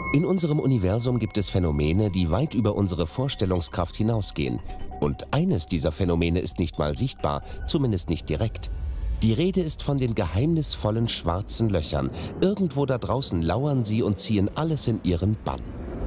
In unserem Universum gibt es Phänomene, die weit über unsere Vorstellungskraft hinausgehen. Und eines dieser Phänomene ist nicht mal sichtbar, zumindest nicht direkt. Die Rede ist von den geheimnisvollen schwarzen Löchern. Irgendwo da draußen lauern sie und ziehen alles in ihren Bann.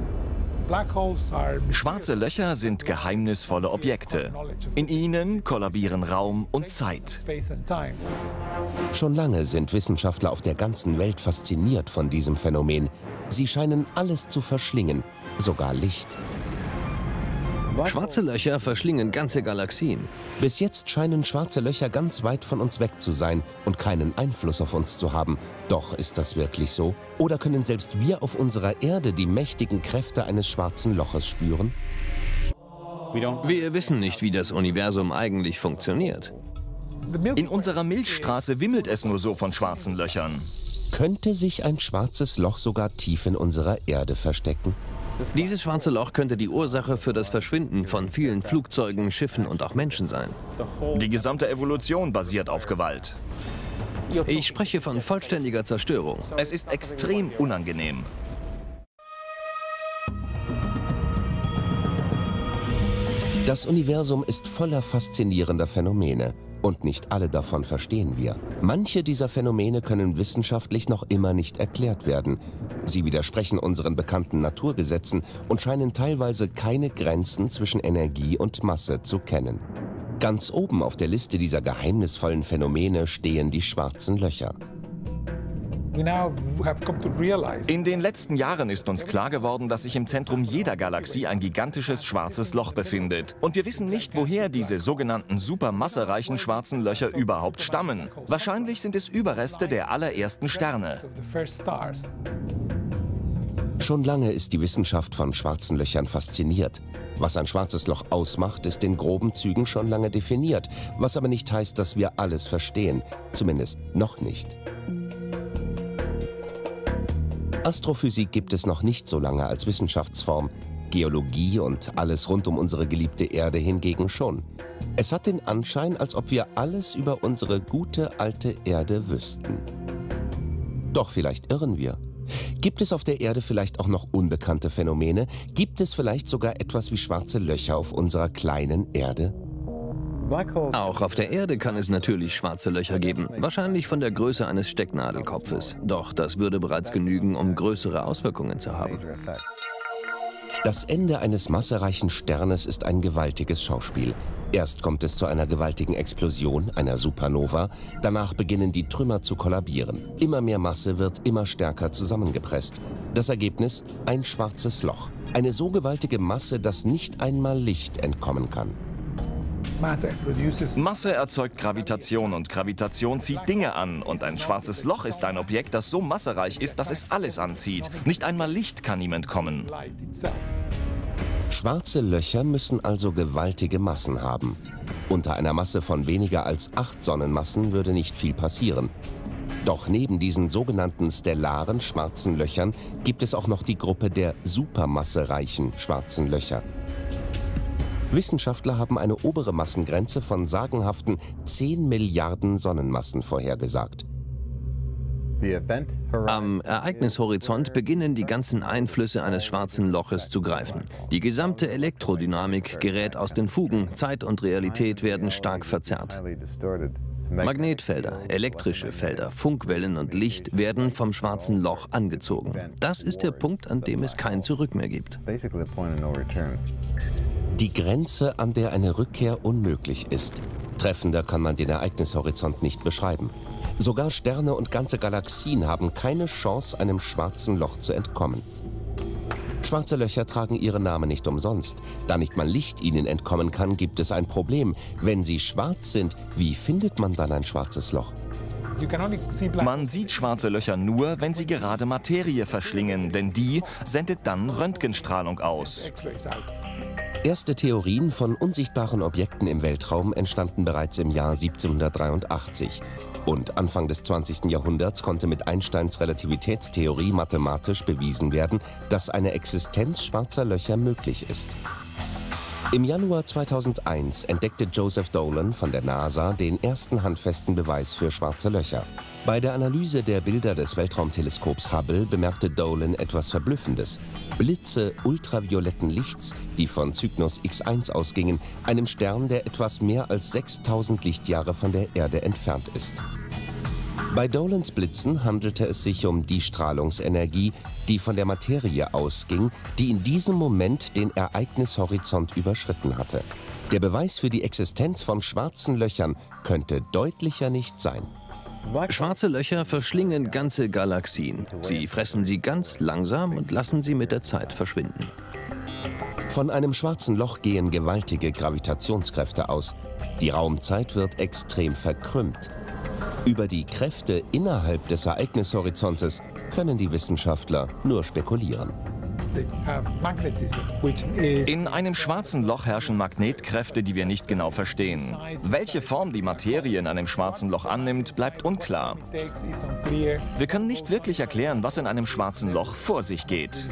Schwarze Löcher sind geheimnisvolle Objekte. In ihnen kollabieren Raum und Zeit. Schon lange sind Wissenschaftler auf der ganzen Welt fasziniert von diesem Phänomen. Sie scheinen alles zu verschlingen, sogar Licht. Schwarze Löcher verschlingen ganze Galaxien. Bis jetzt scheinen schwarze Löcher ganz weit von uns weg zu sein und keinen Einfluss auf uns zu haben. Doch ist das wirklich so? Oder können selbst wir auf unserer Erde die mächtigen Kräfte eines schwarzen Loches spüren? Wir wissen nicht, wie das Universum eigentlich funktioniert. In unserer Milchstraße wimmelt es nur so von schwarzen Löchern. Könnte sich ein schwarzes Loch sogar tief in unserer Erde verstecken? Dieses schwarze Loch könnte die Ursache für das Verschwinden von vielen Flugzeugen, Schiffen und auch Menschen sein. Die gesamte Evolution basiert auf Gewalt. Ich spreche von vollständiger Zerstörung. Es ist extrem unangenehm. Das Universum ist voller faszinierender Phänomene. Und nicht alle davon verstehen wir. Manche dieser Phänomene können wissenschaftlich noch immer nicht erklärt werden. Sie widersprechen unseren bekannten Naturgesetzen und scheinen teilweise keine Grenzen zwischen Energie und Masse zu kennen. Ganz oben auf der Liste dieser geheimnisvollen Phänomene stehen die schwarzen Löcher. In den letzten Jahren ist uns klar geworden, dass sich im Zentrum jeder Galaxie ein gigantisches schwarzes Loch befindet. Und wir wissen nicht, woher diese sogenannten supermassereichen schwarzen Löcher überhaupt stammen. Wahrscheinlich sind es Überreste der allerersten Sterne. Schon lange ist die Wissenschaft von schwarzen Löchern fasziniert. Was ein schwarzes Loch ausmacht, ist in groben Zügen schon lange definiert, was aber nicht heißt, dass wir alles verstehen. Zumindest noch nicht. Astrophysik gibt es noch nicht so lange als Wissenschaftsform, Geologie und alles rund um unsere geliebte Erde hingegen schon. Es hat den Anschein, als ob wir alles über unsere gute alte Erde wüssten. Doch vielleicht irren wir. Gibt es auf der Erde vielleicht auch noch unbekannte Phänomene? Gibt es vielleicht sogar etwas wie schwarze Löcher auf unserer kleinen Erde? Auch auf der Erde kann es natürlich schwarze Löcher geben, wahrscheinlich von der Größe eines Stecknadelkopfes. Doch das würde bereits genügen, um größere Auswirkungen zu haben. Das Ende eines massereichen Sternes ist ein gewaltiges Schauspiel. Erst kommt es zu einer gewaltigen Explosion, einer Supernova. Danach beginnen die Trümmer zu kollabieren. Immer mehr Masse wird immer stärker zusammengepresst. Das Ergebnis? Ein schwarzes Loch. Eine so gewaltige Masse, dass nicht einmal Licht entkommen kann. Masse erzeugt Gravitation und Gravitation zieht Dinge an. Und ein schwarzes Loch ist ein Objekt, das so massereich ist, dass es alles anzieht. Nicht einmal Licht kann ihm entkommen. Schwarze Löcher müssen also gewaltige Massen haben. Unter einer Masse von weniger als 8 Sonnenmassen würde nicht viel passieren. Doch neben diesen sogenannten stellaren schwarzen Löchern gibt es auch noch die Gruppe der supermassereichen schwarzen Löcher. Wissenschaftler haben eine obere Massengrenze von sagenhaften 10 Milliarden Sonnenmassen vorhergesagt. Am Ereignishorizont beginnen die ganzen Einflüsse eines schwarzen Loches zu greifen. Die gesamte Elektrodynamik gerät aus den Fugen, Zeit und Realität werden stark verzerrt. Magnetfelder, elektrische Felder, Funkwellen und Licht werden vom schwarzen Loch angezogen. Das ist der Punkt, an dem es kein Zurück mehr gibt. Die Grenze, an der eine Rückkehr unmöglich ist. Treffender kann man den Ereignishorizont nicht beschreiben. Sogar Sterne und ganze Galaxien haben keine Chance, einem schwarzen Loch zu entkommen. Schwarze Löcher tragen ihren Namen nicht umsonst. Da nicht mal Licht ihnen entkommen kann, gibt es ein Problem. Wenn sie schwarz sind, wie findet man dann ein schwarzes Loch? Man sieht schwarze Löcher nur, wenn sie gerade Materie verschlingen, denn die sendet dann Röntgenstrahlung aus. Erste Theorien von unsichtbaren Objekten im Weltraum entstanden bereits im Jahr 1783. Und Anfang des 20. Jahrhunderts konnte mit Einsteins Relativitätstheorie mathematisch bewiesen werden, dass eine Existenz schwarzer Löcher möglich ist. Im Januar 2001 entdeckte Joseph Dolan von der NASA den ersten handfesten Beweis für schwarze Löcher. Bei der Analyse der Bilder des Weltraumteleskops Hubble bemerkte Dolan etwas Verblüffendes. Blitze ultravioletten Lichts, die von Cygnus X1 ausgingen, einem Stern, der etwas mehr als 6000 Lichtjahre von der Erde entfernt ist. Bei Dolans Blitzen handelte es sich um die Strahlungsenergie, die von der Materie ausging, die in diesem Moment den Ereignishorizont überschritten hatte. Der Beweis für die Existenz von schwarzen Löchern könnte deutlicher nicht sein. Schwarze Löcher verschlingen ganze Galaxien. Sie fressen sie ganz langsam und lassen sie mit der Zeit verschwinden. Von einem schwarzen Loch gehen gewaltige Gravitationskräfte aus. Die Raumzeit wird extrem verkrümmt. Über die Kräfte innerhalb des Ereignishorizontes können die Wissenschaftler nur spekulieren. In einem schwarzen Loch herrschen Magnetkräfte, die wir nicht genau verstehen. Welche Form die Materie in einem schwarzen Loch annimmt, bleibt unklar. Wir können nicht wirklich erklären, was in einem schwarzen Loch vor sich geht.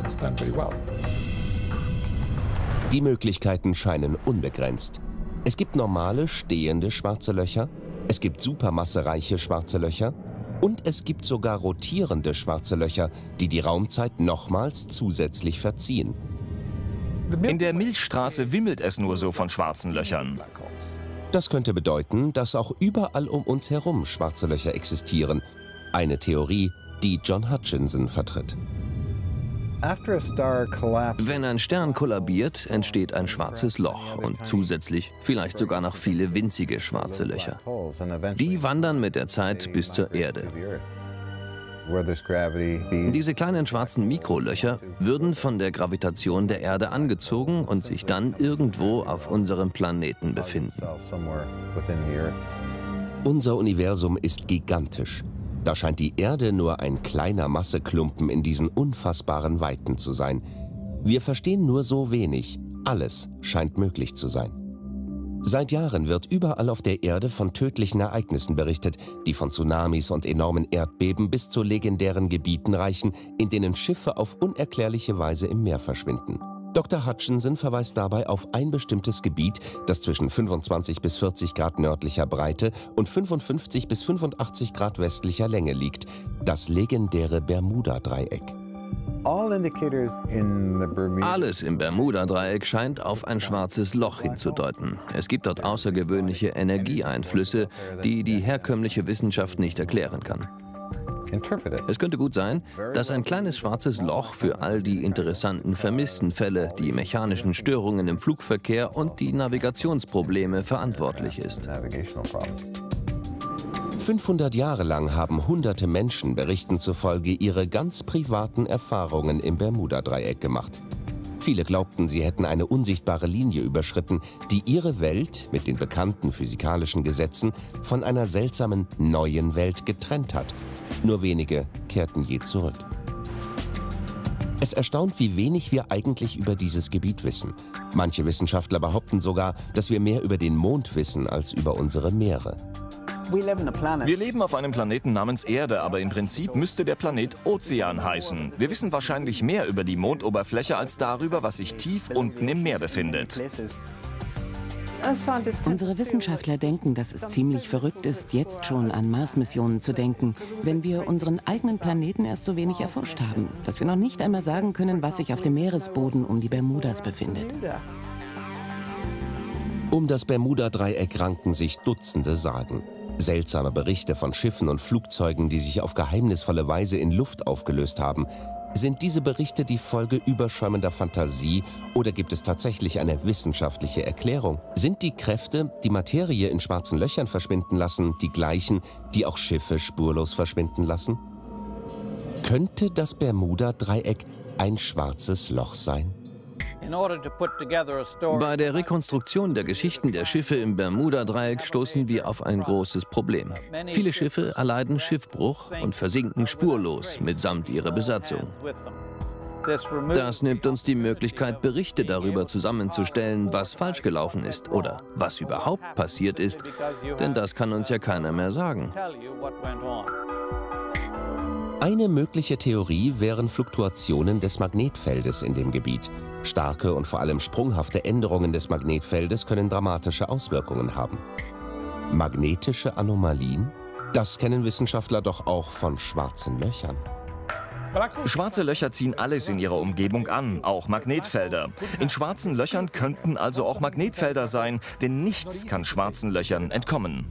Die Möglichkeiten scheinen unbegrenzt. Es gibt normale, stehende schwarze Löcher, es gibt supermassereiche schwarze Löcher und es gibt sogar rotierende schwarze Löcher, die die Raumzeit nochmals zusätzlich verziehen. In der Milchstraße wimmelt es nur so von schwarzen Löchern. Das könnte bedeuten, dass auch überall um uns herum schwarze Löcher existieren. Eine Theorie, die John Hutchinson vertritt. Wenn ein Stern kollabiert, entsteht ein schwarzes Loch und zusätzlich vielleicht sogar noch viele winzige schwarze Löcher. Die wandern mit der Zeit bis zur Erde. Diese kleinen schwarzen Mikrolöcher würden von der Gravitation der Erde angezogen und sich dann irgendwo auf unserem Planeten befinden. Unser Universum ist gigantisch. Da scheint die Erde nur ein kleiner Masseklumpen in diesen unfassbaren Weiten zu sein. Wir verstehen nur so wenig. Alles scheint möglich zu sein. Seit Jahren wird überall auf der Erde von tödlichen Ereignissen berichtet, die von Tsunamis und enormen Erdbeben bis zu legendären Gebieten reichen, in denen Schiffe auf unerklärliche Weise im Meer verschwinden. Dr. Hutchinson verweist dabei auf ein bestimmtes Gebiet, das zwischen 25 bis 40 Grad nördlicher Breite und 55 bis 85 Grad westlicher Länge liegt, das legendäre Bermuda-Dreieck. Alles im Bermuda-Dreieck scheint auf ein schwarzes Loch hinzudeuten. Es gibt dort außergewöhnliche Energieeinflüsse, die die herkömmliche Wissenschaft nicht erklären kann. Es könnte gut sein, dass ein kleines schwarzes Loch für all die interessanten vermissten Fälle, die mechanischen Störungen im Flugverkehr und die Navigationsprobleme verantwortlich ist. 500 Jahre lang haben hunderte Menschen Berichten zufolge ihre ganz privaten Erfahrungen im Bermuda-Dreieck gemacht. Viele glaubten, sie hätten eine unsichtbare Linie überschritten, die ihre Welt mit den bekannten physikalischen Gesetzen von einer seltsamen neuen Welt getrennt hat. Nur wenige kehrten je zurück. Es erstaunt, wie wenig wir eigentlich über dieses Gebiet wissen. Manche Wissenschaftler behaupten sogar, dass wir mehr über den Mond wissen als über unsere Meere. Wir leben auf einem Planeten namens Erde, aber im Prinzip müsste der Planet Ozean heißen. Wir wissen wahrscheinlich mehr über die Mondoberfläche als darüber, was sich tief unten im Meer befindet. Unsere Wissenschaftler denken, dass es ziemlich verrückt ist, jetzt schon an Mars-Missionen zu denken, wenn wir unseren eigenen Planeten erst so wenig erforscht haben, dass wir noch nicht einmal sagen können, was sich auf dem Meeresboden um die Bermudas befindet. Um das Bermuda-Dreieck ranken sich Dutzende Sagen. Seltsame Berichte von Schiffen und Flugzeugen, die sich auf geheimnisvolle Weise in Luft aufgelöst haben. Sind diese Berichte die Folge überschäumender Fantasie oder gibt es tatsächlich eine wissenschaftliche Erklärung? Sind die Kräfte, die Materie in schwarzen Löchern verschwinden lassen, die gleichen, die auch Schiffe spurlos verschwinden lassen? Könnte das Bermuda-Dreieck ein schwarzes Loch sein? Bei der Rekonstruktion der Geschichten der Schiffe im Bermuda-Dreieck stoßen wir auf ein großes Problem. Viele Schiffe erleiden Schiffbruch und versinken spurlos mitsamt ihrer Besatzung. Das nimmt uns die Möglichkeit, Berichte darüber zusammenzustellen, was falsch gelaufen ist oder was überhaupt passiert ist, denn das kann uns ja keiner mehr sagen. Eine mögliche Theorie wären Fluktuationen des Magnetfeldes in dem Gebiet. Starke und vor allem sprunghafte Änderungen des Magnetfeldes können dramatische Auswirkungen haben. Magnetische Anomalien? Das kennen Wissenschaftler doch auch von schwarzen Löchern. Schwarze Löcher ziehen alles in ihrer Umgebung an, auch Magnetfelder. In schwarzen Löchern könnten also auch Magnetfelder sein, denn nichts kann schwarzen Löchern entkommen.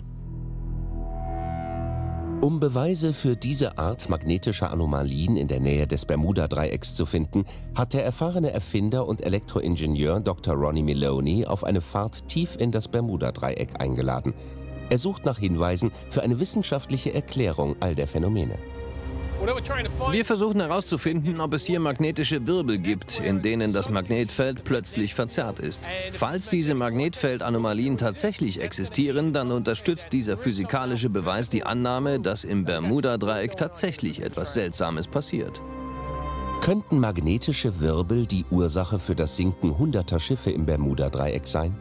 Um Beweise für diese Art magnetischer Anomalien in der Nähe des Bermuda-Dreiecks zu finden, hat der erfahrene Erfinder und Elektroingenieur Dr. Ronnie Meloni auf eine Fahrt tief in das Bermuda-Dreieck eingeladen. Er sucht nach Hinweisen für eine wissenschaftliche Erklärung all der Phänomene. Wir versuchen herauszufinden, ob es hier magnetische Wirbel gibt, in denen das Magnetfeld plötzlich verzerrt ist. Falls diese Magnetfeldanomalien tatsächlich existieren, dann unterstützt dieser physikalische Beweis die Annahme, dass im Bermuda-Dreieck tatsächlich etwas Seltsames passiert. Könnten magnetische Wirbel die Ursache für das Sinken hunderter Schiffe im Bermuda-Dreieck sein?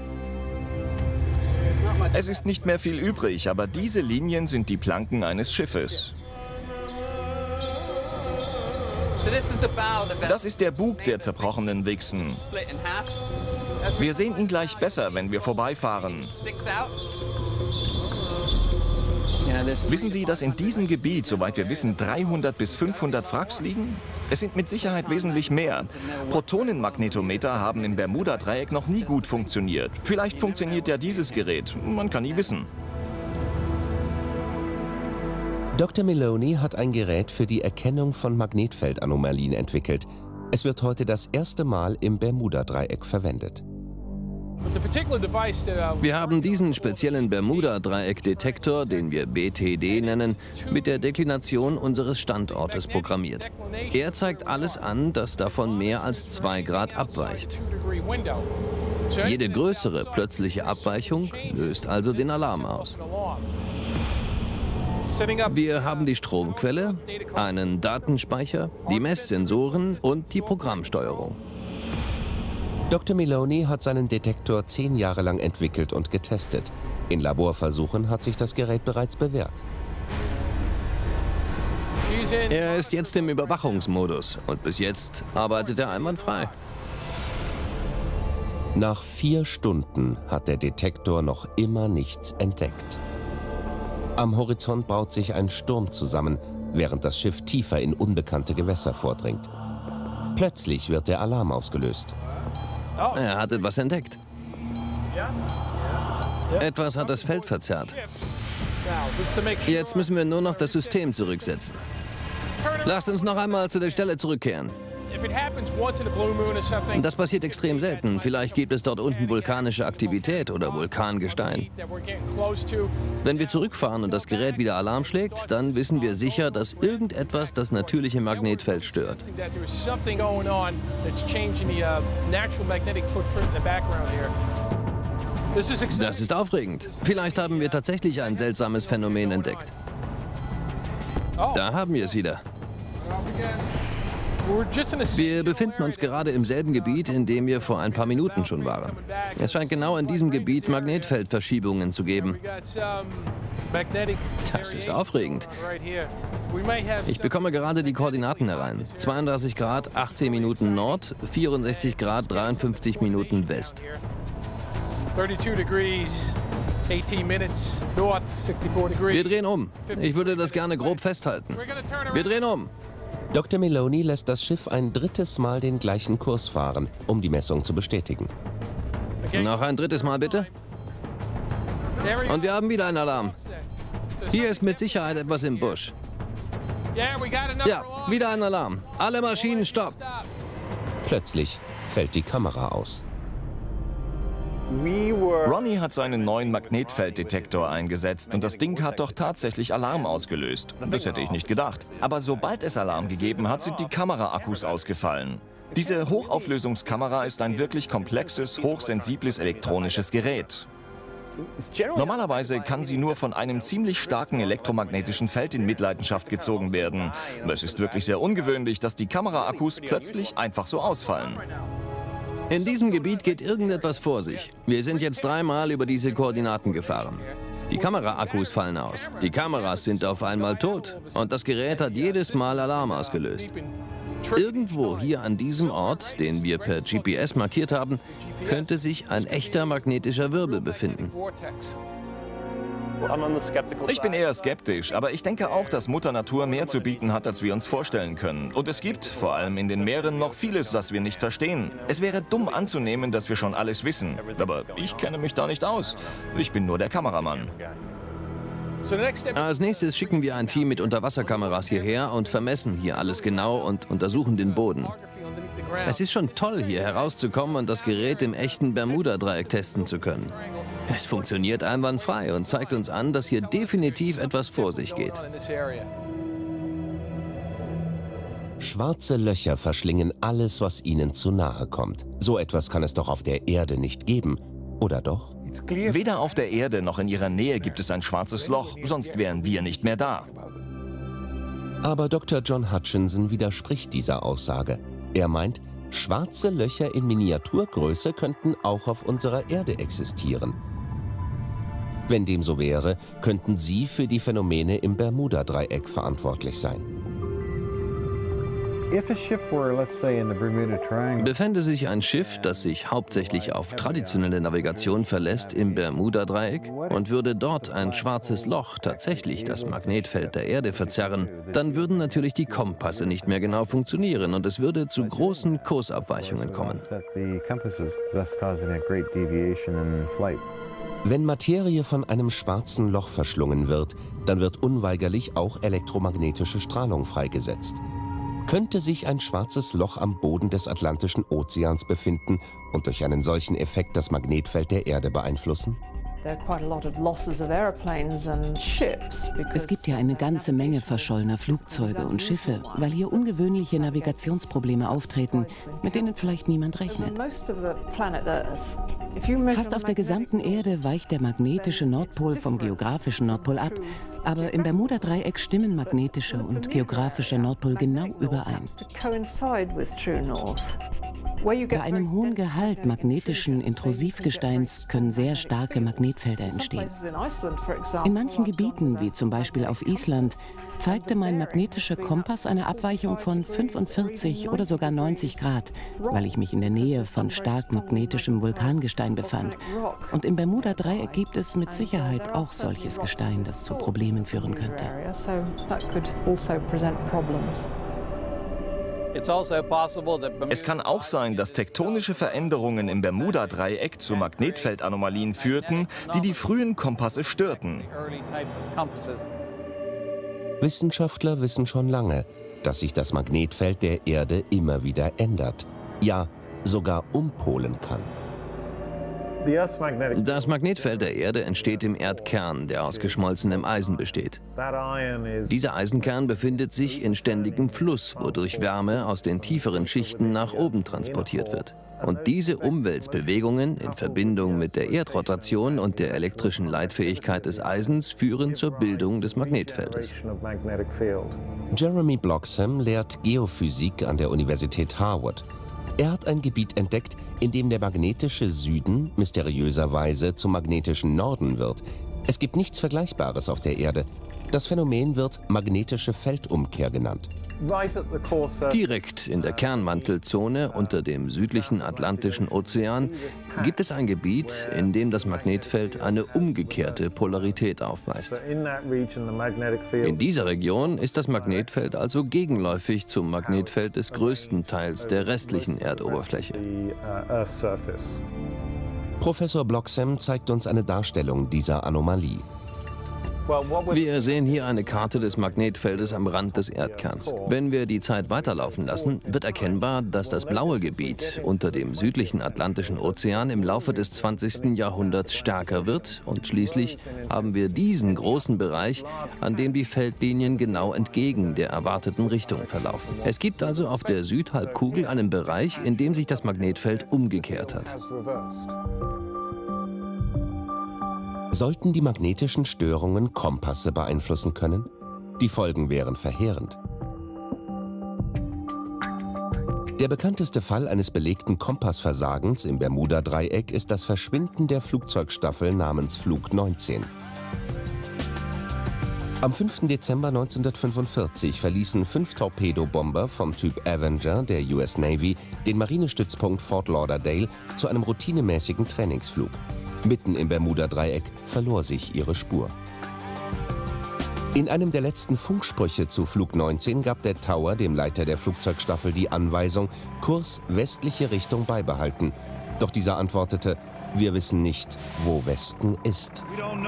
Es ist nicht mehr viel übrig, aber diese Linien sind die Planken eines Schiffes. Das ist der Bug der zerbrochenen Wichsen. Wir sehen ihn gleich besser, wenn wir vorbeifahren. Wissen Sie, dass in diesem Gebiet, soweit wir wissen, 300 bis 500 Wracks liegen? Es sind mit Sicherheit wesentlich mehr. Protonenmagnetometer haben im Bermuda-Dreieck noch nie gut funktioniert. Vielleicht funktioniert ja dieses Gerät. Man kann nie wissen. Dr. Meloni hat ein Gerät für die Erkennung von Magnetfeldanomalien entwickelt. Es wird heute das erste Mal im Bermuda-Dreieck verwendet. Wir haben diesen speziellen Bermuda-Dreieck-Detektor, den wir BTD nennen, mit der Deklination unseres Standortes programmiert. Er zeigt alles an, das davon mehr als 2 Grad abweicht. Jede größere plötzliche Abweichung löst also den Alarm aus. Wir haben die Stromquelle, einen Datenspeicher, die Messsensoren und die Programmsteuerung. Dr. Meloni hat seinen Detektor 10 Jahre lang entwickelt und getestet. In Laborversuchen hat sich das Gerät bereits bewährt. Er ist jetzt im Überwachungsmodus und bis jetzt arbeitet er einwandfrei. Nach 4 Stunden hat der Detektor noch immer nichts entdeckt. Am Horizont braut sich ein Sturm zusammen, während das Schiff tiefer in unbekannte Gewässer vordringt. Plötzlich wird der Alarm ausgelöst. Er hat etwas entdeckt. Etwas hat das Feld verzerrt. Jetzt müssen wir nur noch das System zurücksetzen. Lasst uns noch einmal zu der Stelle zurückkehren. Das passiert extrem selten. Vielleicht gibt es dort unten vulkanische Aktivität oder Vulkangestein. Wenn wir zurückfahren und das Gerät wieder Alarm schlägt, dann wissen wir sicher, dass irgendetwas das natürliche Magnetfeld stört. Das ist aufregend. Vielleicht haben wir tatsächlich ein seltsames Phänomen entdeckt. Da haben wir es wieder. Wir befinden uns gerade im selben Gebiet, in dem wir vor ein paar Minuten schon waren. Es scheint genau in diesem Gebiet Magnetfeldverschiebungen zu geben. Das ist aufregend. Ich bekomme gerade die Koordinaten herein. 32 Grad, 18 Minuten Nord, 64 Grad, 53 Minuten West. 32 degrees, 18 minutes, north, 64 degrees. Wir drehen um. Ich würde das gerne grob festhalten. Wir drehen um. Dr. Meloni lässt das Schiff ein drittes Mal den gleichen Kurs fahren, um die Messung zu bestätigen. Noch ein drittes Mal bitte. Und wir haben wieder einen Alarm. Hier ist mit Sicherheit etwas im Busch. Ja, wieder ein Alarm. Alle Maschinen stopp. Plötzlich fällt die Kamera aus. Ronnie hat seinen neuen Magnetfelddetektor eingesetzt und das Ding hat doch tatsächlich Alarm ausgelöst. Das hätte ich nicht gedacht. Aber sobald es Alarm gegeben hat, sind die Kameraakkus ausgefallen. Diese Hochauflösungskamera ist ein wirklich komplexes, hochsensibles elektronisches Gerät. Normalerweise kann sie nur von einem ziemlich starken elektromagnetischen Feld in Mitleidenschaft gezogen werden. Es ist wirklich sehr ungewöhnlich, dass die Kameraakkus plötzlich einfach so ausfallen. In diesem Gebiet geht irgendetwas vor sich. Wir sind jetzt 3 Mal über diese Koordinaten gefahren. Die Kameraakkus fallen aus. Die Kameras sind auf einmal tot. Und das Gerät hat jedes Mal Alarm ausgelöst. Irgendwo hier an diesem Ort, den wir per GPS markiert haben, könnte sich ein echter magnetischer Wirbel befinden. Ich bin eher skeptisch, aber ich denke auch, dass Mutter Natur mehr zu bieten hat, als wir uns vorstellen können. Und es gibt, vor allem in den Meeren, noch vieles, was wir nicht verstehen. Es wäre dumm anzunehmen, dass wir schon alles wissen. Aber ich kenne mich da nicht aus. Ich bin nur der Kameramann. Als nächstes schicken wir ein Team mit Unterwasserkameras hierher und vermessen hier alles genau und untersuchen den Boden. Es ist schon toll, hier herauszukommen und das Gerät im echten Bermuda-Dreieck testen zu können. Es funktioniert einwandfrei und zeigt uns an, dass hier definitiv etwas vor sich geht. Schwarze Löcher verschlingen alles, was ihnen zu nahe kommt. So etwas kann es doch auf der Erde nicht geben, oder doch? Weder auf der Erde noch in ihrer Nähe gibt es ein schwarzes Loch, sonst wären wir nicht mehr da. Aber Dr. John Hutchinson widerspricht dieser Aussage. Er meint, schwarze Löcher in Miniaturgröße könnten auch auf unserer Erde existieren. Wenn dem so wäre, könnten sie für die Phänomene im Bermuda-Dreieck verantwortlich sein. Befände sich ein Schiff, das sich hauptsächlich auf traditionelle Navigation verlässt, im Bermuda-Dreieck und würde dort ein schwarzes Loch tatsächlich das Magnetfeld der Erde verzerren, dann würden natürlich die Kompasse nicht mehr genau funktionieren und es würde zu großen Kursabweichungen kommen. Wenn Materie von einem schwarzen Loch verschlungen wird, dann wird unweigerlich auch elektromagnetische Strahlung freigesetzt. Könnte sich ein schwarzes Loch am Boden des Atlantischen Ozeans befinden und durch einen solchen Effekt das Magnetfeld der Erde beeinflussen? Es gibt ja eine ganze Menge verschollener Flugzeuge und Schiffe, weil hier ungewöhnliche Navigationsprobleme auftreten, mit denen vielleicht niemand rechnet. Fast auf der gesamten Erde weicht der magnetische Nordpol vom geografischen Nordpol ab, aber im Bermuda-Dreieck stimmen magnetische und geografische Nordpol genau überein. Bei einem hohen Gehalt magnetischen Intrusivgesteins können sehr starke Magnetfelder entstehen. In manchen Gebieten, wie zum Beispiel auf Island, zeigte mein magnetischer Kompass eine Abweichung von 45 oder sogar 90 Grad, weil ich mich in der Nähe von stark magnetischem Vulkangestein befand. Und im Bermuda-Dreieck gibt es mit Sicherheit auch solches Gestein, das zu Problemen führen könnte. Es kann auch sein, dass tektonische Veränderungen im Bermuda-Dreieck zu Magnetfeldanomalien führten, die die frühen Kompasse störten. Wissenschaftler wissen schon lange, dass sich das Magnetfeld der Erde immer wieder ändert. Ja, sogar umpolen kann. Das Magnetfeld der Erde entsteht im Erdkern, der aus geschmolzenem Eisen besteht. Dieser Eisenkern befindet sich in ständigem Fluss, wodurch Wärme aus den tieferen Schichten nach oben transportiert wird. Und diese Umwälzbewegungen in Verbindung mit der Erdrotation und der elektrischen Leitfähigkeit des Eisens führen zur Bildung des Magnetfeldes. Jeremy Bloxham lehrt Geophysik an der Universität Harvard. Er hat ein Gebiet entdeckt, in dem der magnetische Süden mysteriöserweise zum magnetischen Norden wird. Es gibt nichts Vergleichbares auf der Erde. Das Phänomen wird magnetische Feldumkehr genannt. Direkt in der Kernmantelzone unter dem südlichen Atlantischen Ozean gibt es ein Gebiet, in dem das Magnetfeld eine umgekehrte Polarität aufweist. In dieser Region ist das Magnetfeld also gegenläufig zum Magnetfeld des größten Teils der restlichen Erdoberfläche. Professor Bloxham zeigt uns eine Darstellung dieser Anomalie. Wir sehen hier eine Karte des Magnetfeldes am Rand des Erdkerns. Wenn wir die Zeit weiterlaufen lassen, wird erkennbar, dass das blaue Gebiet unter dem südlichen Atlantischen Ozean im Laufe des 20. Jahrhunderts stärker wird und schließlich haben wir diesen großen Bereich, an dem die Feldlinien genau entgegen der erwarteten Richtung verlaufen. Es gibt also auf der Südhalbkugel einen Bereich, in dem sich das Magnetfeld umgekehrt hat. Sollten die magnetischen Störungen Kompasse beeinflussen können? Die Folgen wären verheerend. Der bekannteste Fall eines belegten Kompassversagens im Bermuda-Dreieck ist das Verschwinden der Flugzeugstaffel namens Flug 19. Am 5. Dezember 1945 verließen 5 Torpedobomber vom Typ Avenger der US Navy den Marinestützpunkt Fort Lauderdale zu einem routinemäßigen Trainingsflug. Mitten im Bermuda-Dreieck verlor sich ihre Spur. In einem der letzten Funksprüche zu Flug 19 gab der Tower dem Leiter der Flugzeugstaffel die Anweisung, Kurs westliche Richtung beibehalten. Doch dieser antwortete, wir wissen nicht, wo Westen ist.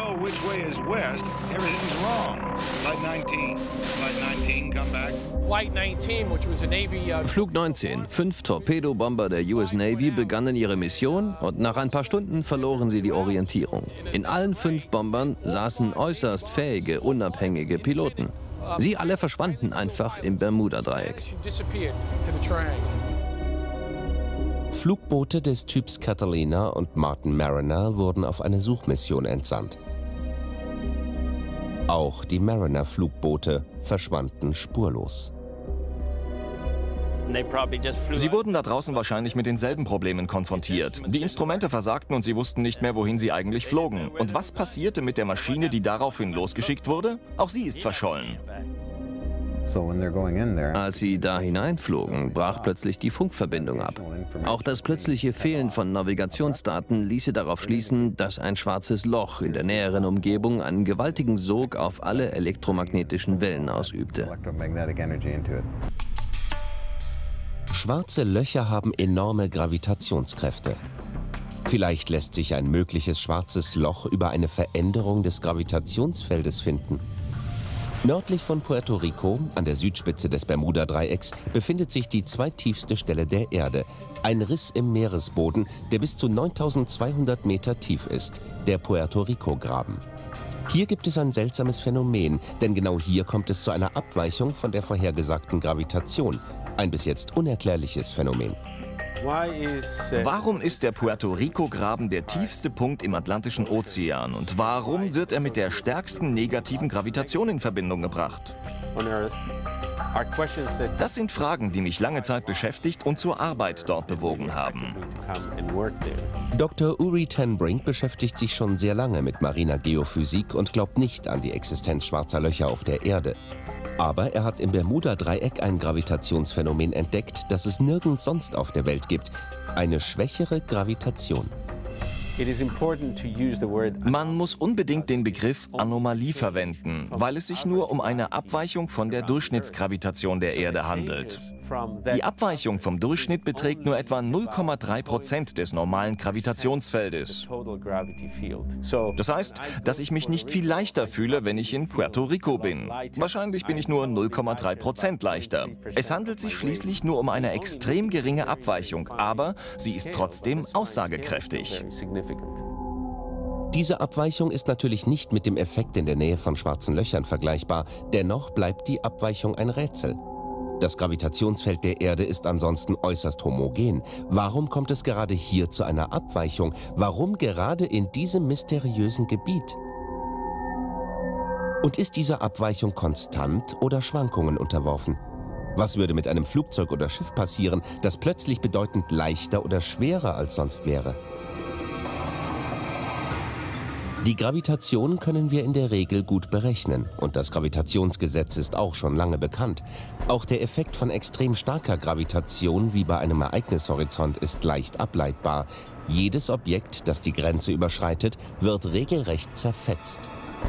Flug 19. 5 Torpedobomber der US Navy begannen ihre Mission und nach ein paar Stunden verloren sie die Orientierung. In allen 5 Bombern saßen äußerst fähige, unabhängige Piloten. Sie alle verschwanden einfach im Bermuda-Dreieck. Flugboote des Typs Catalina und Martin Mariner wurden auf eine Suchmission entsandt. Auch die Mariner-Flugboote verschwanden spurlos. Sie wurden da draußen wahrscheinlich mit denselben Problemen konfrontiert. Die Instrumente versagten und sie wussten nicht mehr, wohin sie eigentlich flogen. Und was passierte mit der Maschine, die daraufhin losgeschickt wurde? Auch sie ist verschollen. Als sie da hineinflogen, brach plötzlich die Funkverbindung ab. Auch das plötzliche Fehlen von Navigationsdaten ließe darauf schließen, dass ein schwarzes Loch in der näheren Umgebung einen gewaltigen Sog auf alle elektromagnetischen Wellen ausübte. Schwarze Löcher haben enorme Gravitationskräfte. Vielleicht lässt sich ein mögliches schwarzes Loch über eine Veränderung des Gravitationsfeldes finden. Nördlich von Puerto Rico, an der Südspitze des Bermuda-Dreiecks, befindet sich die zweittiefste Stelle der Erde. Ein Riss im Meeresboden, der bis zu 9200 Meter tief ist, der Puerto Rico-Graben. Hier gibt es ein seltsames Phänomen, denn genau hier kommt es zu einer Abweichung von der vorhergesagten Gravitation. Ein bis jetzt unerklärliches Phänomen. Warum ist der Puerto Rico-Graben der tiefste Punkt im Atlantischen Ozean und warum wird er mit der stärksten negativen Gravitation in Verbindung gebracht? Das sind Fragen, die mich lange Zeit beschäftigt und zur Arbeit dort bewogen haben. Dr. Uri Tenbrink beschäftigt sich schon sehr lange mit mariner Geophysik und glaubt nicht an die Existenz schwarzer Löcher auf der Erde. Aber er hat im Bermuda-Dreieck ein Gravitationsphänomen entdeckt, das es nirgends sonst auf der Welt gibt. Eine schwächere Gravitation. Man muss unbedingt den Begriff Anomalie verwenden, weil es sich nur um eine Abweichung von der Durchschnittsgravitation der Erde handelt. Die Abweichung vom Durchschnitt beträgt nur etwa 0,3% des normalen Gravitationsfeldes. Das heißt, dass ich mich nicht viel leichter fühle, wenn ich in Puerto Rico bin. Wahrscheinlich bin ich nur 0,3% leichter. Es handelt sich schließlich nur um eine extrem geringe Abweichung, aber sie ist trotzdem aussagekräftig. Diese Abweichung ist natürlich nicht mit dem Effekt in der Nähe von schwarzen Löchern vergleichbar. Dennoch bleibt die Abweichung ein Rätsel. Das Gravitationsfeld der Erde ist ansonsten äußerst homogen. Warum kommt es gerade hier zu einer Abweichung? Warum gerade in diesem mysteriösen Gebiet? Und ist diese Abweichung konstant oder Schwankungen unterworfen? Was würde mit einem Flugzeug oder Schiff passieren, das plötzlich bedeutend leichter oder schwerer als sonst wäre? Die Gravitation können wir in der Regel gut berechnen und das Gravitationsgesetz ist auch schon lange bekannt. Auch der Effekt von extrem starker Gravitation wie bei einem Ereignishorizont ist leicht ableitbar. Jedes Objekt, das die Grenze überschreitet, wird regelrecht zerfetzt.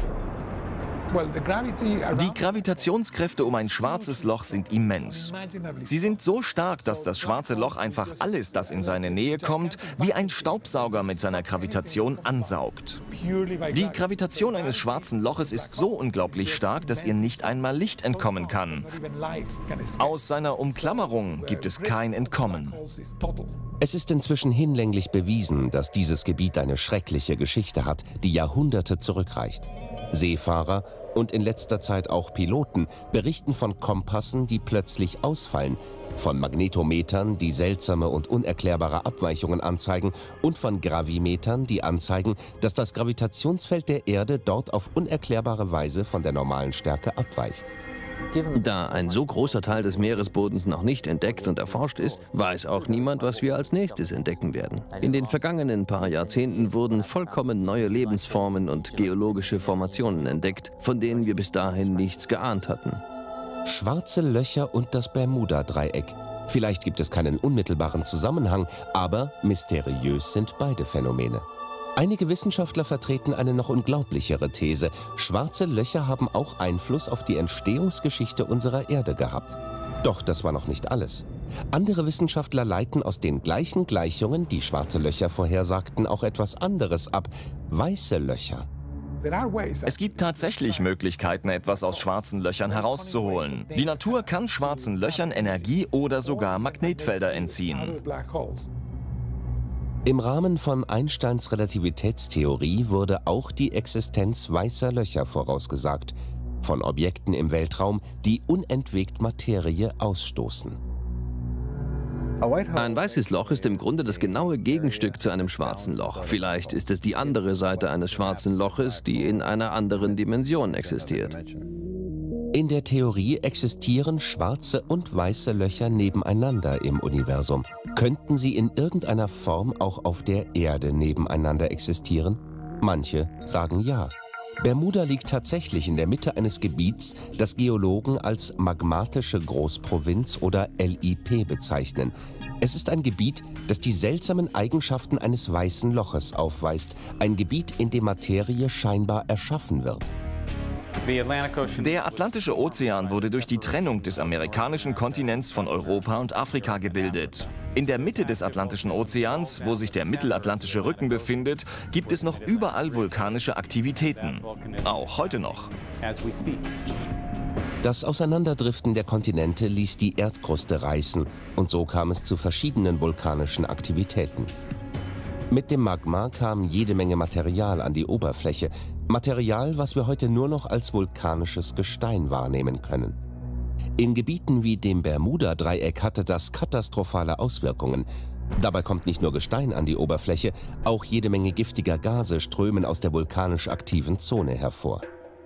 Die Gravitationskräfte um ein schwarzes Loch sind immens. Sie sind so stark, dass das schwarze Loch einfach alles, das in seine Nähe kommt, wie ein Staubsauger mit seiner Gravitation ansaugt. Die Gravitation eines schwarzen Loches ist so unglaublich stark, dass ihr nicht einmal Licht entkommen kann. Aus seiner Umklammerung gibt es kein Entkommen. Es ist inzwischen hinlänglich bewiesen, dass dieses Gebiet eine schreckliche Geschichte hat, die Jahrhunderte zurückreicht. Seefahrer und in letzter Zeit auch Piloten berichten von Kompassen, die plötzlich ausfallen, von Magnetometern, die seltsame und unerklärbare Abweichungen anzeigen und von Gravimetern, die anzeigen, dass das Gravitationsfeld der Erde dort auf unerklärbare Weise von der normalen Stärke abweicht. Da ein so großer Teil des Meeresbodens noch nicht entdeckt und erforscht ist, weiß auch niemand, was wir als nächstes entdecken werden. In den vergangenen paar Jahrzehnten wurden vollkommen neue Lebensformen und geologische Formationen entdeckt, von denen wir bis dahin nichts geahnt hatten. Schwarze Löcher und das Bermuda-Dreieck. Vielleicht gibt es keinen unmittelbaren Zusammenhang, aber mysteriös sind beide Phänomene. Einige Wissenschaftler vertreten eine noch unglaublichere These. Schwarze Löcher haben auch Einfluss auf die Entstehungsgeschichte unserer Erde gehabt. Doch das war noch nicht alles. Andere Wissenschaftler leiten aus den gleichen Gleichungen, die schwarze Löcher vorhersagten, auch etwas anderes ab: weiße Löcher. Es gibt tatsächlich Möglichkeiten, etwas aus schwarzen Löchern herauszuholen. Die Natur kann schwarzen Löchern Energie oder sogar Magnetfelder entziehen. Im Rahmen von Einsteins Relativitätstheorie wurde auch die Existenz weißer Löcher vorausgesagt, von Objekten im Weltraum, die unentwegt Materie ausstoßen. Ein weißes Loch ist im Grunde das genaue Gegenstück zu einem schwarzen Loch. Vielleicht ist es die andere Seite eines schwarzen Loches, die in einer anderen Dimension existiert. In der Theorie existieren schwarze und weiße Löcher nebeneinander im Universum. Könnten sie in irgendeiner Form auch auf der Erde nebeneinander existieren? Manche sagen ja. Bermuda liegt tatsächlich in der Mitte eines Gebiets, das Geologen als magmatische Großprovinz oder LIP bezeichnen. Es ist ein Gebiet, das die seltsamen Eigenschaften eines weißen Loches aufweist. Ein Gebiet, in dem Materie scheinbar erschaffen wird. Der Atlantische Ozean wurde durch die Trennung des amerikanischen Kontinents von Europa und Afrika gebildet. In der Mitte des Atlantischen Ozeans, wo sich der Mittelatlantische Rücken befindet, gibt es noch überall vulkanische Aktivitäten. Auch heute noch. Das Auseinanderdriften der Kontinente ließ die Erdkruste reißen und so kam es zu verschiedenen vulkanischen Aktivitäten. Mit dem Magma kam jede Menge Material an die Oberfläche. Material, was wir heute nur noch als vulkanisches Gestein wahrnehmen können. In Gebieten wie dem Bermuda-Dreieck hatte das katastrophale Auswirkungen. Dabei kommt nicht nur Gestein an die Oberfläche, auch jede Menge giftiger Gase strömen aus der vulkanisch aktiven Zone hervor.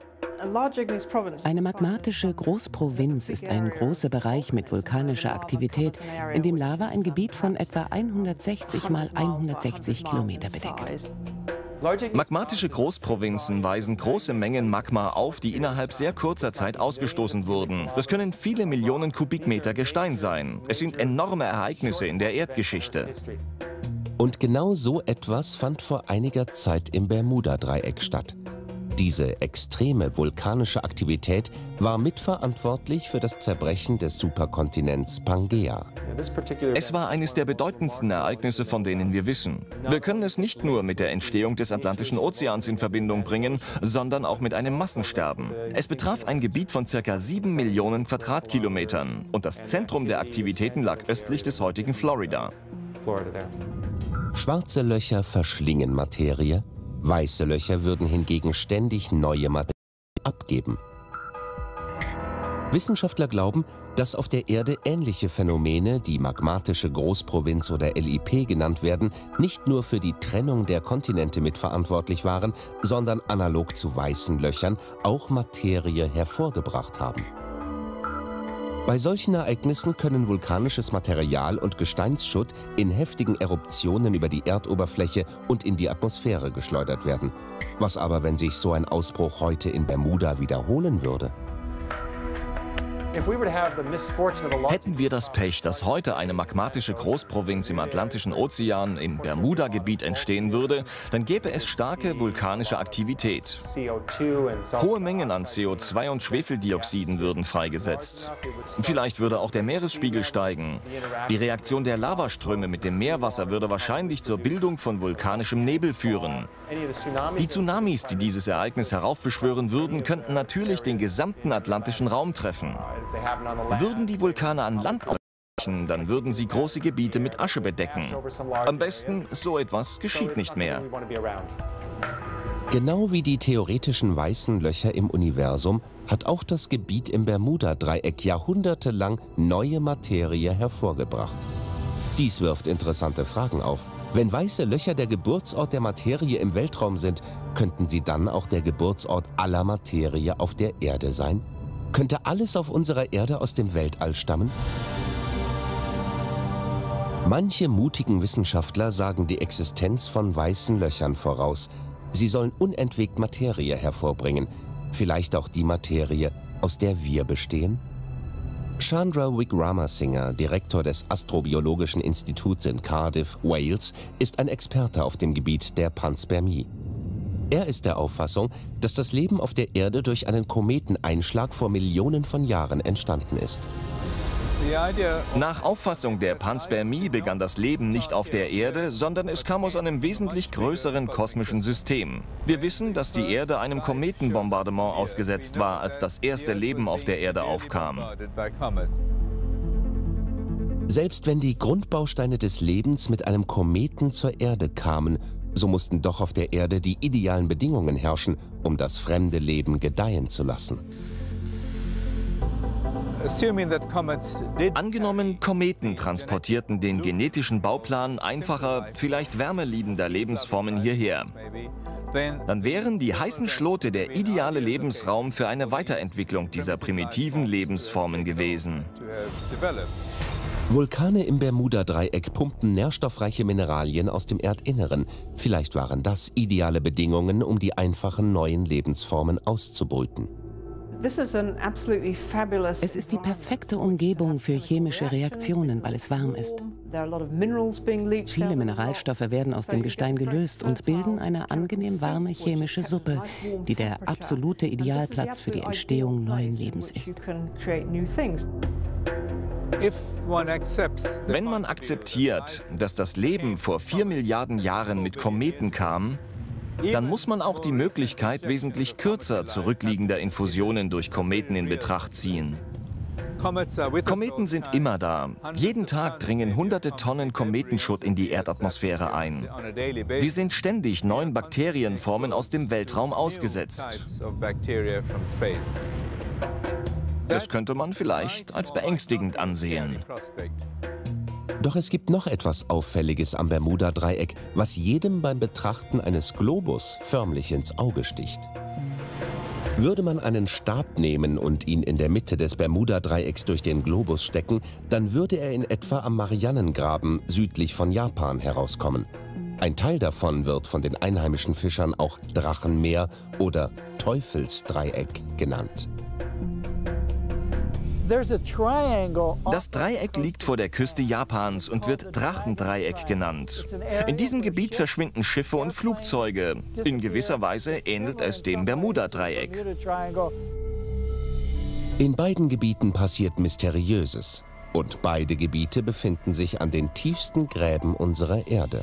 Eine magmatische Großprovinz ist ein großer Bereich mit vulkanischer Aktivität, in dem Lava ein Gebiet von etwa 160 mal 160 Kilometer bedeckt. Magmatische Großprovinzen weisen große Mengen Magma auf, die innerhalb sehr kurzer Zeit ausgestoßen wurden. Das können viele Millionen Kubikmeter Gestein sein. Es sind enorme Ereignisse in der Erdgeschichte. Und genau so etwas fand vor einiger Zeit im Bermuda-Dreieck statt. Diese extreme vulkanische Aktivität war mitverantwortlich für das Zerbrechen des Superkontinents Pangäa. Es war eines der bedeutendsten Ereignisse, von denen wir wissen. Wir können es nicht nur mit der Entstehung des Atlantischen Ozeans in Verbindung bringen, sondern auch mit einem Massensterben. Es betraf ein Gebiet von ca. 7 Millionen Quadratkilometern und das Zentrum der Aktivitäten lag östlich des heutigen Florida. Schwarze Löcher verschlingen Materie, weiße Löcher würden hingegen ständig neue Materie abgeben. Wissenschaftler glauben, dass auf der Erde ähnliche Phänomene, die magmatische Großprovinz oder LIP genannt werden, nicht nur für die Trennung der Kontinente mitverantwortlich waren, sondern analog zu weißen Löchern auch Materie hervorgebracht haben. Bei solchen Ereignissen können vulkanisches Material und Gesteinsschutt in heftigen Eruptionen über die Erdoberfläche und in die Atmosphäre geschleudert werden. Was aber, wenn sich so ein Ausbruch heute in Bermuda wiederholen würde? Hätten wir das Pech, dass heute eine magmatische Großprovinz im Atlantischen Ozean im Bermuda-Gebiet entstehen würde, dann gäbe es starke vulkanische Aktivität. Hohe Mengen an CO2 und Schwefeldioxiden würden freigesetzt. Vielleicht würde auch der Meeresspiegel steigen. Die Reaktion der Lavaströme mit dem Meerwasser würde wahrscheinlich zur Bildung von vulkanischem Nebel führen. Die Tsunamis, die dieses Ereignis heraufbeschwören würden, könnten natürlich den gesamten atlantischen Raum treffen. Würden die Vulkane an Land ausbrechen, dann würden sie große Gebiete mit Asche bedecken. Am besten, so etwas geschieht nicht mehr. Genau wie die theoretischen weißen Löcher im Universum hat auch das Gebiet im Bermuda-Dreieck jahrhundertelang neue Materie hervorgebracht. Dies wirft interessante Fragen auf. Wenn weiße Löcher der Geburtsort der Materie im Weltraum sind, könnten sie dann auch der Geburtsort aller Materie auf der Erde sein? Könnte alles auf unserer Erde aus dem Weltall stammen? Manche mutigen Wissenschaftler sagen die Existenz von weißen Löchern voraus. Sie sollen unentwegt Materie hervorbringen, vielleicht auch die Materie, aus der wir bestehen? Chandra Wickramasinghe, Direktor des Astrobiologischen Instituts in Cardiff, Wales, ist ein Experte auf dem Gebiet der Panspermie. Er ist der Auffassung, dass das Leben auf der Erde durch einen Kometeneinschlag vor Millionen von Jahren entstanden ist. Nach Auffassung der Panspermie begann das Leben nicht auf der Erde, sondern es kam aus einem wesentlich größeren kosmischen System. Wir wissen, dass die Erde einem Kometenbombardement ausgesetzt war, als das erste Leben auf der Erde aufkam. Selbst wenn die Grundbausteine des Lebens mit einem Kometen zur Erde kamen, so mussten doch auf der Erde die idealen Bedingungen herrschen, um das fremde Leben gedeihen zu lassen. Angenommen, Kometen transportierten den genetischen Bauplan einfacher, vielleicht wärmeliebender Lebensformen hierher. Dann wären die heißen Schlote der ideale Lebensraum für eine Weiterentwicklung dieser primitiven Lebensformen gewesen. Vulkane im Bermuda-Dreieck pumpen nährstoffreiche Mineralien aus dem Erdinneren. Vielleicht waren das ideale Bedingungen, um die einfachen neuen Lebensformen auszubrüten. Es ist die perfekte Umgebung für chemische Reaktionen, weil es warm ist. Viele Mineralstoffe werden aus dem Gestein gelöst und bilden eine angenehm warme chemische Suppe, die der absolute Idealplatz für die Entstehung neuen Lebens ist. Wenn man akzeptiert, dass das Leben vor 4 Milliarden Jahren mit Kometen kam, dann muss man auch die Möglichkeit wesentlich kürzer zurückliegender Infusionen durch Kometen in Betracht ziehen. Kometen sind immer da. Jeden Tag dringen hunderte Tonnen Kometenschutt in die Erdatmosphäre ein. Wir sind ständig neuen Bakterienformen aus dem Weltraum ausgesetzt. Das könnte man vielleicht als beängstigend ansehen. Doch es gibt noch etwas Auffälliges am Bermuda-Dreieck, was jedem beim Betrachten eines Globus förmlich ins Auge sticht. Würde man einen Stab nehmen und ihn in der Mitte des Bermuda-Dreiecks durch den Globus stecken, dann würde er in etwa am Marianengraben südlich von Japan herauskommen. Ein Teil davon wird von den einheimischen Fischern auch Drachenmeer oder Teufelsdreieck genannt. Das Dreieck liegt vor der Küste Japans und wird Drachendreieck genannt. In diesem Gebiet verschwinden Schiffe und Flugzeuge. In gewisser Weise ähnelt es dem Bermuda-Dreieck. In beiden Gebieten passiert Mysteriöses. Und beide Gebiete befinden sich an den tiefsten Gräben unserer Erde.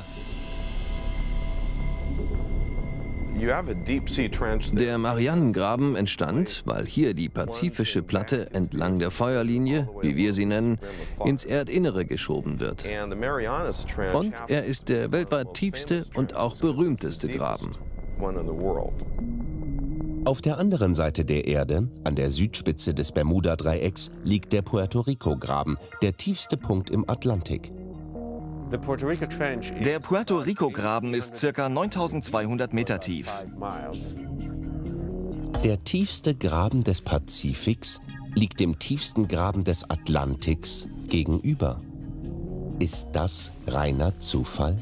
Der Marianengraben entstand, weil hier die pazifische Platte entlang der Feuerlinie, wie wir sie nennen, ins Erdinnere geschoben wird. Und er ist der weltweit tiefste und auch berühmteste Graben. Auf der anderen Seite der Erde, an der Südspitze des Bermuda-Dreiecks, liegt der Puerto-Rico-Graben, der tiefste Punkt im Atlantik. Der Puerto Rico-Graben ist ca. 9200 Meter tief. Der tiefste Graben des Pazifiks liegt dem tiefsten Graben des Atlantiks gegenüber. Ist das reiner Zufall?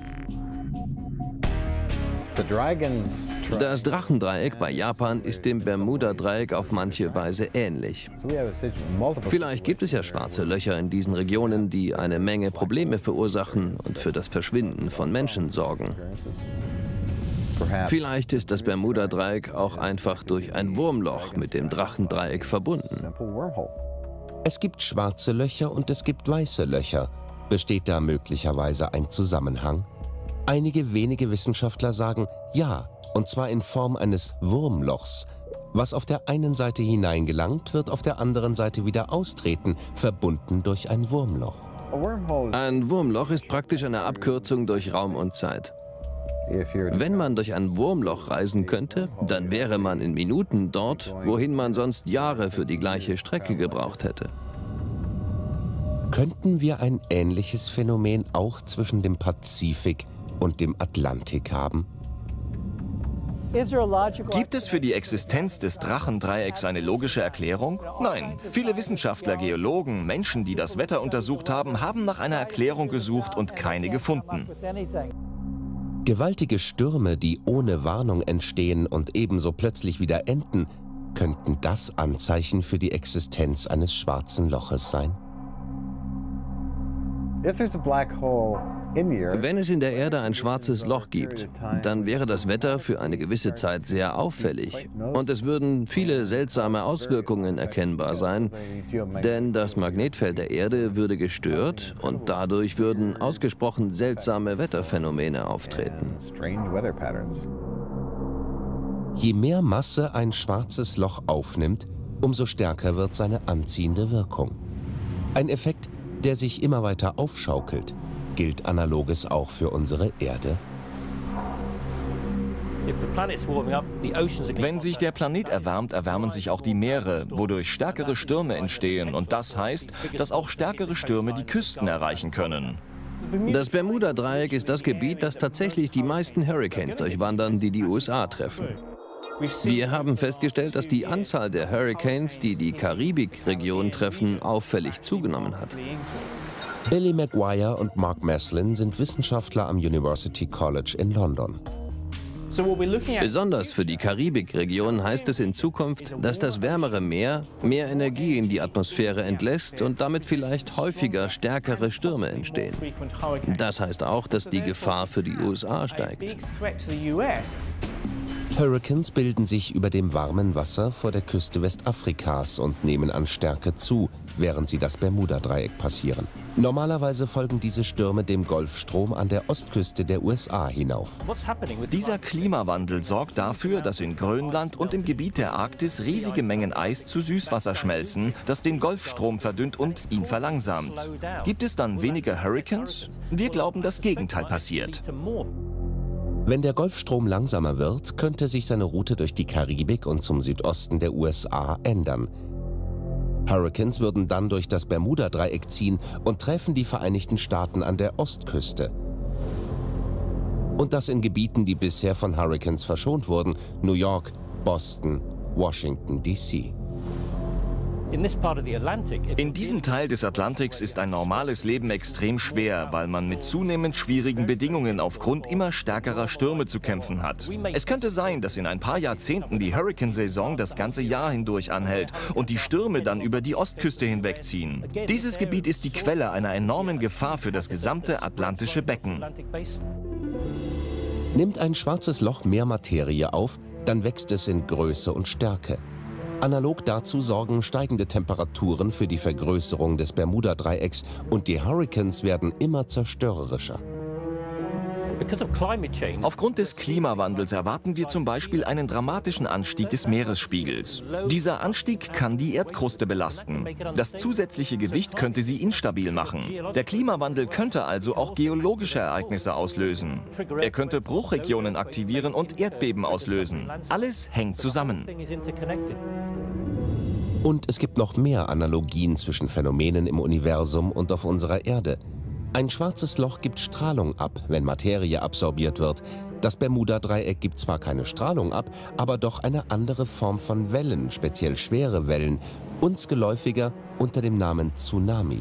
Das Drachendreieck bei Japan ist dem Bermuda-Dreieck auf manche Weise ähnlich. Vielleicht gibt es ja schwarze Löcher in diesen Regionen, die eine Menge Probleme verursachen und für das Verschwinden von Menschen sorgen. Vielleicht ist das Bermuda-Dreieck auch einfach durch ein Wurmloch mit dem Drachendreieck verbunden. Es gibt schwarze Löcher und es gibt weiße Löcher. Besteht da möglicherweise ein Zusammenhang? Einige wenige Wissenschaftler sagen ja, und zwar in Form eines Wurmlochs. Was auf der einen Seite hineingelangt, wird auf der anderen Seite wieder austreten, verbunden durch ein Wurmloch. Ein Wurmloch ist praktisch eine Abkürzung durch Raum und Zeit. Wenn man durch ein Wurmloch reisen könnte, dann wäre man in Minuten dort, wohin man sonst Jahre für die gleiche Strecke gebraucht hätte. Könnten wir ein ähnliches Phänomen auch zwischen dem Pazifik und dem Atlantik haben? Gibt es für die Existenz des Drachendreiecks eine logische Erklärung? Nein. Viele Wissenschaftler, Geologen, Menschen, die das Wetter untersucht haben, haben nach einer Erklärung gesucht und keine gefunden. Gewaltige Stürme, die ohne Warnung entstehen und ebenso plötzlich wieder enden, könnten das Anzeichen für die Existenz eines schwarzen Loches sein? Wenn es in der Erde ein schwarzes Loch gibt, dann wäre das Wetter für eine gewisse Zeit sehr auffällig und es würden viele seltsame Auswirkungen erkennbar sein, denn das Magnetfeld der Erde würde gestört und dadurch würden ausgesprochen seltsame Wetterphänomene auftreten. Je mehr Masse ein schwarzes Loch aufnimmt, umso stärker wird seine anziehende Wirkung. Ein Effekt, der sich immer weiter aufschaukelt. Gilt Analoges auch für unsere Erde? Wenn sich der Planet erwärmt, erwärmen sich auch die Meere, wodurch stärkere Stürme entstehen. Und das heißt, dass auch stärkere Stürme die Küsten erreichen können. Das Bermuda-Dreieck ist das Gebiet, das tatsächlich die meisten Hurricanes durchwandern, die die USA treffen. Wir haben festgestellt, dass die Anzahl der Hurricanes, die die Karibikregion treffen, auffällig zugenommen hat. Billy Maguire und Mark Maslin sind Wissenschaftler am University College in London. Besonders für die Karibikregion heißt es in Zukunft, dass das wärmere Meer mehr Energie in die Atmosphäre entlässt und damit vielleicht häufiger stärkere Stürme entstehen. Das heißt auch, dass die Gefahr für die USA steigt. Hurrikane bilden sich über dem warmen Wasser vor der Küste Westafrikas und nehmen an Stärke zu, während sie das Bermuda-Dreieck passieren. Normalerweise folgen diese Stürme dem Golfstrom an der Ostküste der USA hinauf. Dieser Klimawandel sorgt dafür, dass in Grönland und im Gebiet der Arktis riesige Mengen Eis zu Süßwasser schmelzen, das den Golfstrom verdünnt und ihn verlangsamt. Gibt es dann weniger Hurricanes? Wir glauben, das Gegenteil passiert. Wenn der Golfstrom langsamer wird, könnte sich seine Route durch die Karibik und zum Südosten der USA ändern. Hurrikane würden dann durch das Bermuda-Dreieck ziehen und treffen die Vereinigten Staaten an der Ostküste. Und das in Gebieten, die bisher von Hurrikane verschont wurden: New York, Boston, Washington D.C. In diesem Teil des Atlantiks ist ein normales Leben extrem schwer, weil man mit zunehmend schwierigen Bedingungen aufgrund immer stärkerer Stürme zu kämpfen hat. Es könnte sein, dass in ein paar Jahrzehnten die Hurrikansaison das ganze Jahr hindurch anhält und die Stürme dann über die Ostküste hinwegziehen. Dieses Gebiet ist die Quelle einer enormen Gefahr für das gesamte atlantische Becken. Nimmt ein schwarzes Loch mehr Materie auf, dann wächst es in Größe und Stärke. Analog dazu sorgen steigende Temperaturen für die Vergrößerung des Bermuda-Dreiecks und die Hurrikane werden immer zerstörerischer. Aufgrund des Klimawandels erwarten wir zum Beispiel einen dramatischen Anstieg des Meeresspiegels. Dieser Anstieg kann die Erdkruste belasten. Das zusätzliche Gewicht könnte sie instabil machen. Der Klimawandel könnte also auch geologische Ereignisse auslösen. Er könnte Bruchregionen aktivieren und Erdbeben auslösen. Alles hängt zusammen. Und es gibt noch mehr Analogien zwischen Phänomenen im Universum und auf unserer Erde. Ein schwarzes Loch gibt Strahlung ab, wenn Materie absorbiert wird. Das Bermuda-Dreieck gibt zwar keine Strahlung ab, aber doch eine andere Form von Wellen, speziell schwere Wellen, uns geläufiger unter dem Namen Tsunami.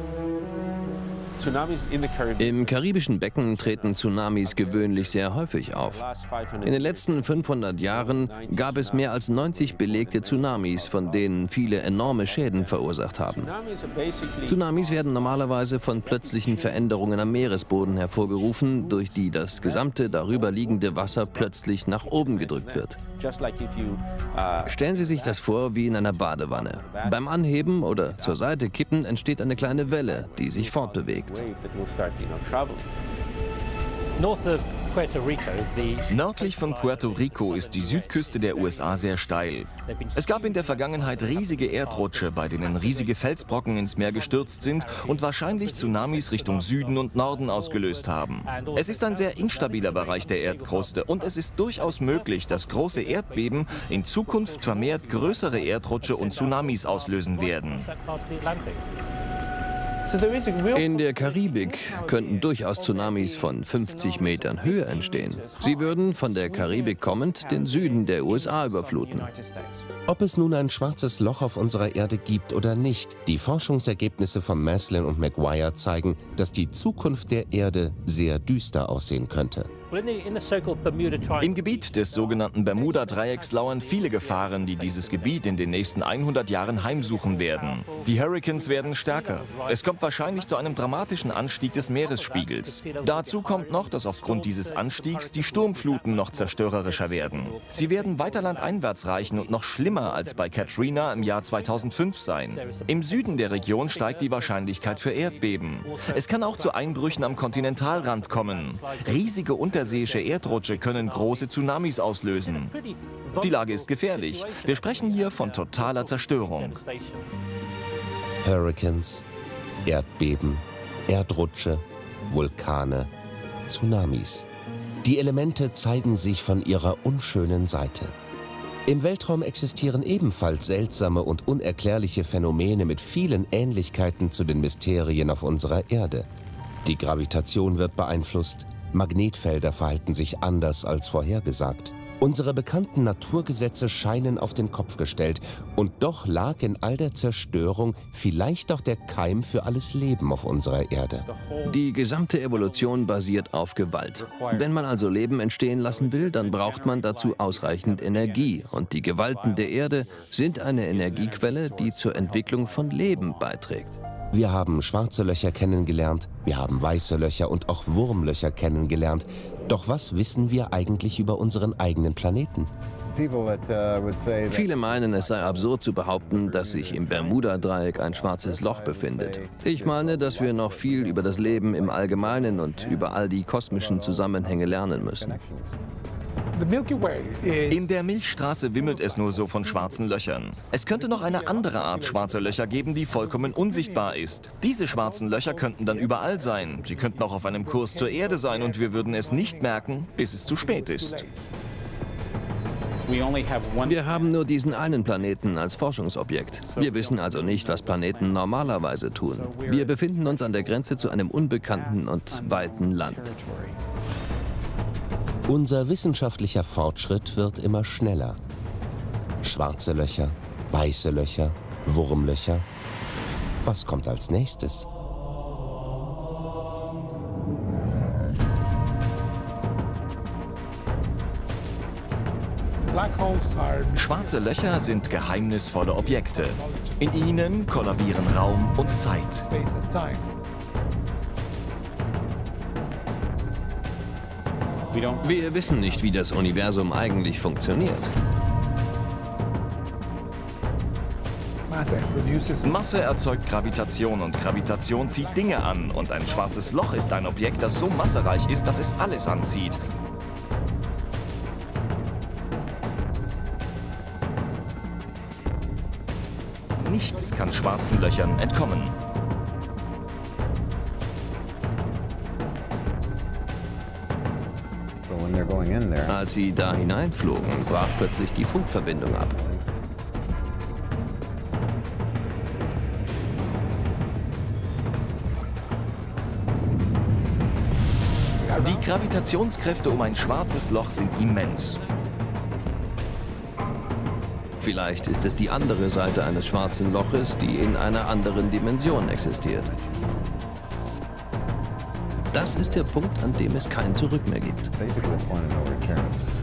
Im karibischen Becken treten Tsunamis gewöhnlich sehr häufig auf. In den letzten 500 Jahren gab es mehr als 90 belegte Tsunamis, von denen viele enorme Schäden verursacht haben. Tsunamis werden normalerweise von plötzlichen Veränderungen am Meeresboden hervorgerufen, durch die das gesamte darüber liegende Wasser plötzlich nach oben gedrückt wird. Stellen Sie sich das vor wie in einer Badewanne. Beim Anheben oder zur Seite kippen entsteht eine kleine Welle, die sich fortbewegt. Nördlich von Puerto Rico ist die Südküste der USA sehr steil. Es gab in der Vergangenheit riesige Erdrutsche, bei denen riesige Felsbrocken ins Meer gestürzt sind und wahrscheinlich Tsunamis Richtung Süden und Norden ausgelöst haben. Es ist ein sehr instabiler Bereich der Erdkruste und es ist durchaus möglich, dass große Erdbeben in Zukunft vermehrt größere Erdrutsche und Tsunamis auslösen werden. In der Karibik könnten durchaus Tsunamis von 50 Metern Höhe entstehen. Sie würden von der Karibik kommend den Süden der USA überfluten. Ob es nun ein schwarzes Loch auf unserer Erde gibt oder nicht, die Forschungsergebnisse von Maslin und McGuire zeigen, dass die Zukunft der Erde sehr düster aussehen könnte. Im Gebiet des sogenannten Bermuda-Dreiecks lauern viele Gefahren, die dieses Gebiet in den nächsten 100 Jahren heimsuchen werden. Die Hurrikans werden stärker. Es kommt wahrscheinlich zu einem dramatischen Anstieg des Meeresspiegels. Dazu kommt noch, dass aufgrund dieses Anstiegs die Sturmfluten noch zerstörerischer werden. Sie werden weiter landeinwärts reichen und noch schlimmer als bei Katrina im Jahr 2005 sein. Im Süden der Region steigt die Wahrscheinlichkeit für Erdbeben. Es kann auch zu Einbrüchen am Kontinentalrand kommen. Riesige unterseeische Erdrutsche können große Tsunamis auslösen. Die Lage ist gefährlich. Wir sprechen hier von totaler Zerstörung. Hurrikans, Erdbeben, Erdrutsche, Vulkane, Tsunamis. Die Elemente zeigen sich von ihrer unschönen Seite. Im Weltraum existieren ebenfalls seltsame und unerklärliche Phänomene mit vielen Ähnlichkeiten zu den Mysterien auf unserer Erde. Die Gravitation wird beeinflusst, Magnetfelder verhalten sich anders als vorhergesagt. Unsere bekannten Naturgesetze scheinen auf den Kopf gestellt und doch lag in all der Zerstörung vielleicht auch der Keim für alles Leben auf unserer Erde. Die gesamte Evolution basiert auf Gewalt. Wenn man also Leben entstehen lassen will, dann braucht man dazu ausreichend Energie. Und die Gewalten der Erde sind eine Energiequelle, die zur Entwicklung von Leben beiträgt. Wir haben schwarze Löcher kennengelernt, wir haben weiße Löcher und auch Wurmlöcher kennengelernt. Doch was wissen wir eigentlich über unseren eigenen Planeten? Viele meinen, es sei absurd zu behaupten, dass sich im Bermuda-Dreieck ein schwarzes Loch befindet. Ich meine, dass wir noch viel über das Leben im Allgemeinen und über all die kosmischen Zusammenhänge lernen müssen. In der Milchstraße wimmelt es nur so von schwarzen Löchern. Es könnte noch eine andere Art schwarze Löcher geben, die vollkommen unsichtbar ist. Diese schwarzen Löcher könnten dann überall sein. Sie könnten auch auf einem Kurs zur Erde sein und wir würden es nicht merken, bis es zu spät ist. Wir haben nur diesen einen Planeten als Forschungsobjekt. Wir wissen also nicht, was Planeten normalerweise tun. Wir befinden uns an der Grenze zu einem unbekannten und weiten Land. Unser wissenschaftlicher Fortschritt wird immer schneller. Schwarze Löcher, weiße Löcher, Wurmlöcher. Was kommt als nächstes? Schwarze Löcher sind geheimnisvolle Objekte. In ihnen kollabieren Raum und Zeit. Wir wissen nicht, wie das Universum eigentlich funktioniert. Masse erzeugt Gravitation und Gravitation zieht Dinge an. Und ein schwarzes Loch ist ein Objekt, das so massereich ist, dass es alles anzieht. Nichts kann schwarzen Löchern entkommen. Als sie da hineinflogen, brach plötzlich die Funkverbindung ab. Die Gravitationskräfte um ein schwarzes Loch sind immens. Vielleicht ist es die andere Seite eines schwarzen Loches, die in einer anderen Dimension existiert. Das ist der Punkt, an dem es kein Zurück mehr gibt.